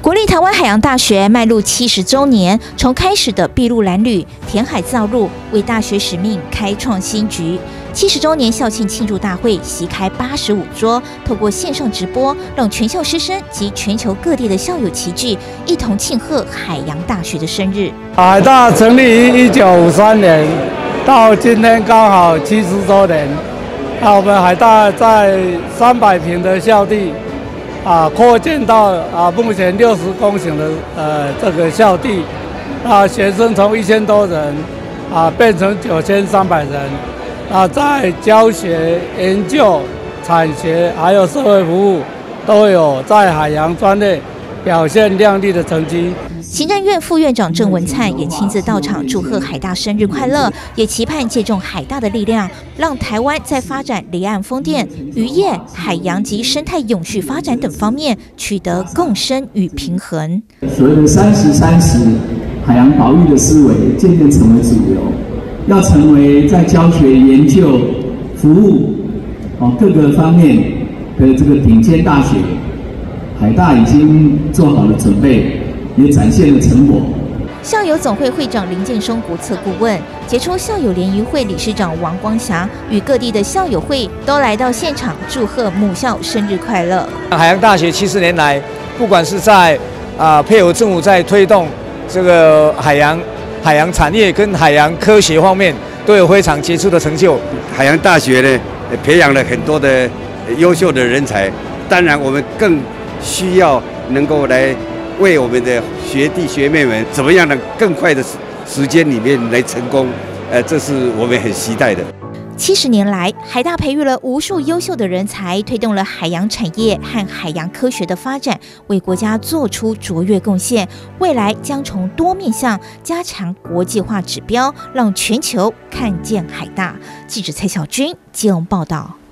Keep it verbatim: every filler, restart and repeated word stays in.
国立台湾海洋大学迈入七十周年，从开始的筚路蓝缕、填海造陆，为大学使命开创新局。七十周年校庆庆祝大会席开八十五桌，透过线上直播，让全校师生及全球各地的校友齐聚，一同庆贺海洋大学的生日。 海大成立于一九五三年，到今天刚好七十周年。那我们海大在三百坪的校地。 啊，扩建到啊，目前六十公顷的呃这个校地，啊，学生从一千多人啊变成九千三百人，啊，在教学、研究、产学还有社会服务都有在海洋专业表现亮丽的成绩。 行政院副院长郑文灿也亲自到场祝贺海大生日快乐，也期盼借重海大的力量，让台湾在发展离岸风电、渔业、海洋及生态永续发展等方面取得共生与平衡。 所谓的三十三十海洋保育的思维渐渐成为主流，要成为在教学、研究、服务哦各个方面的这个顶尖大学，海大已经做好了准备。 也展现了成果。 校友总会会长林建松国策顾问、杰出校友联谊会理事长王光霞与各地的校友会都来到现场祝贺母校生日快乐。 海洋大学七十年来，不管是在啊、呃、配合政府在推动这个海洋海洋产业跟海洋科学方面，都有非常杰出的成就。 海洋大学呢，培养了很多的优秀的人才，当然我们更需要能够来。 为我们的学弟学妹们，怎么样的更快的时间里面来成功？呃，这是我们很期待的。 七十年来，海大培育了无数优秀的人才，推动了海洋产业和海洋科学的发展，为国家做出卓越贡献。未来将从多面向加强国际化指标，让全球看见海大。记者蔡小军基隆报道。